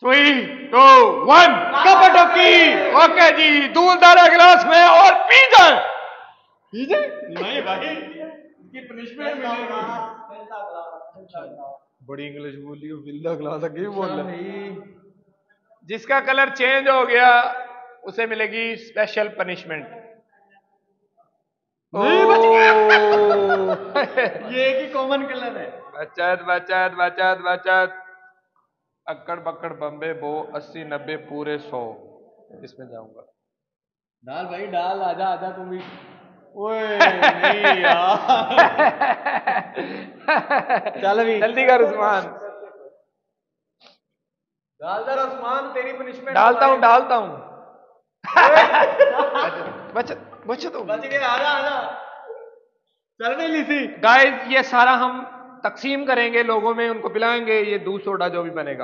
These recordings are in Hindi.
3, 2, 1 कपटोकी। ओके जी, दूध डाला गिलास में और पी जाए। पी जाए नहीं भाई, इसकी पनिशमेंट मिलेगी। बड़ी इंग्लिश बोली हो, बिल्ला गिलास अगे बोल रहे। जिसका कलर चेंज हो गया उसे मिलेगी स्पेशल पनिशमेंट। नहीं ये एक ही कॉमन कलर है। बचत बचत बचत बचत। अक्कड़ बक्कड़ बम्बे बो 80 90 पूरे 100 इसमें जाऊंगा। डाल भाई डाल, आजा आजा तुम भी। ओए नहीं यार चल भी जल्दी कर उस्मान। डाल दर उस्मान, तेरी पनिशमेंट डालता हूँ डालता हूँ। बचत बचत हो बच गया, आजा आजा। चल नहीं ली थी गाइस, ये सारा हम तकसीम करेंगे लोगों में, उनको पिलाएंगे ये दूध सोडा जो भी बनेगा।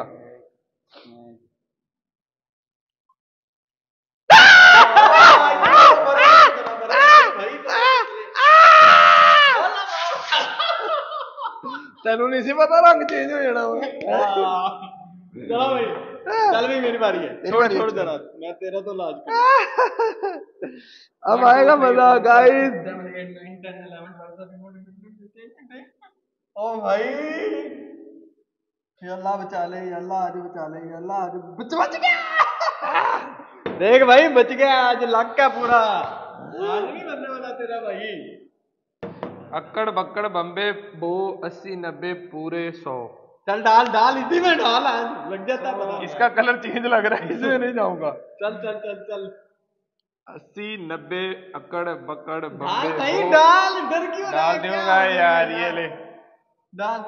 तेनू नहीं सी पता रंग चेंज हो जाना। चलो भाई, चल भाई मेरी बारी है। छोड़ छोड़ जरा, मैं तेरा तो लाज कर। अब आएगा मजा गाइस। ओ भाई अल्लाह बचा ले, अल्लाह आज बचा ले, अल्लाह आज बच गया। देख भाई बच गया, आज लग का पूरा। आज नहीं बनने वाला तेरा भाई। अक्कड़ बक्कड़ बम्बे बो 80 90 पूरे 100। चल डाल डाल, इसी में डाल, आज लग जाता पता। इसका कलर चेंज लग रहा है, इसमें नहीं जाऊंगा। चल चल चल चल 80 90 अक्कड़ बक्कड़ डाल बम्बे भाई बो। डाल, डर क्यों रहा डाल है? दूंगा यार, ये ले डाल।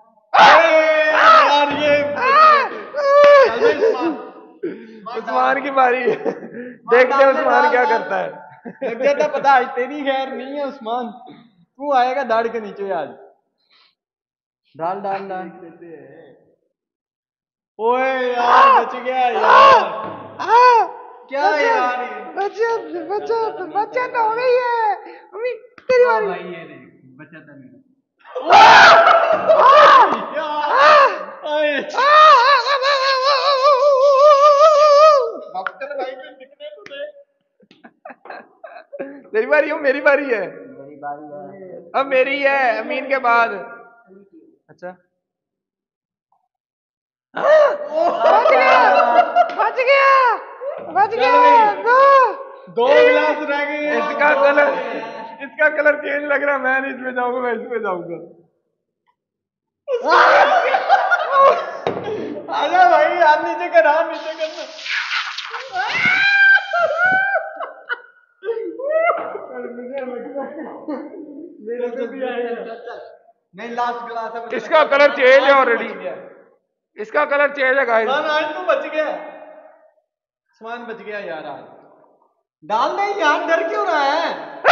यार ये चल भाई उस्मान की बारी है। देखते हैं उस्मान क्या करता है। लग जाता पता, आज तेरी खैर नहीं है उस्मान, तू आएगा दाढ़ के नीचे आज। डाल डाल डाल। ओए यार बच गया यार। क्या यार बचत बचत बचत हो गई है। अम्मी तेरी बारी। भाई ये देख बचा था मेरा। डॉक्टर भाई को दिखने तुझे। तेरी बारी हो, मेरी बारी है। मेरी बारी है। अब मेरी है अमीन के बाद। अच्छा बच गया बच गया बच गया। दो गिलास रह गए। इसका कलर चेंज लग रहा है। मैं नहीं इसमें जाऊंगा, मैं इसमें जाऊंगा। आजा भाई, हाथ नीचे कर, हाथ नीचे करना। मेरे को भी आएगा। नहीं लास्ट गिलास है। इसका कलर चेंज है ऑलरेडी। इसका कलर चेंज है गाइस। आज तू बच गया, सामान बच गया यार आज। डाल नहीं यार, डर क्यों रहा है?